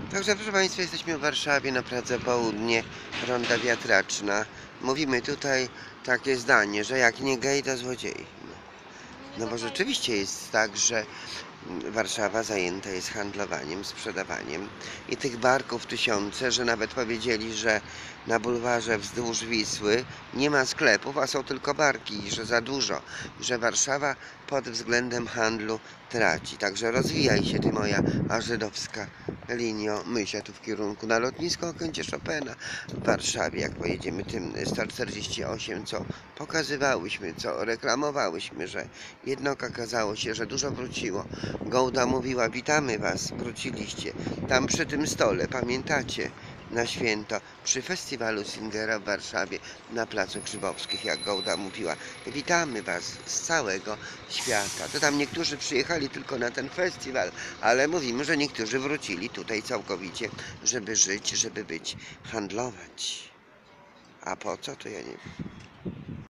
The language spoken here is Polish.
Także proszę Państwa, jesteśmy w Warszawie na Pradze Południe, Ronda Wiatraczna. Mówimy tutaj takie zdanie, że jak nie gej, to złodziej. No bo rzeczywiście jest tak, że Warszawa zajęta jest handlowaniem, sprzedawaniem i tych barków tysiące, że nawet powiedzieli, że na bulwarze wzdłuż Wisły nie ma sklepów, a są tylko barki i że za dużo, że Warszawa pod względem handlu traci. Także rozwijaj się ty, moja żydowska linio, myślę tu w kierunku na lotnisko Okęcie Chopina w Warszawie, jak pojedziemy tym 148, co pokazywałyśmy, co reklamowałyśmy, że jednak okazało się, że dużo wróciło. Gołda mówiła, witamy was, wróciliście. Tam przy tym stole, pamiętacie, na święto, przy festiwalu Singera w Warszawie, na Placu Grzybowskich, jak Gołda mówiła, witamy was z całego świata. To tam niektórzy przyjechali tylko na ten festiwal, ale mówimy, że niektórzy wrócili tutaj całkowicie, żeby żyć, żeby być, handlować. A po co, to ja nie wiem.